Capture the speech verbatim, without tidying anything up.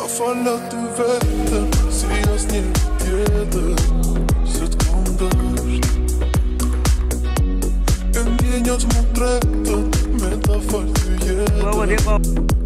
fallet du vet se jag snittjeder sekunders En gjengjørt mot retten, men da falt du gjedde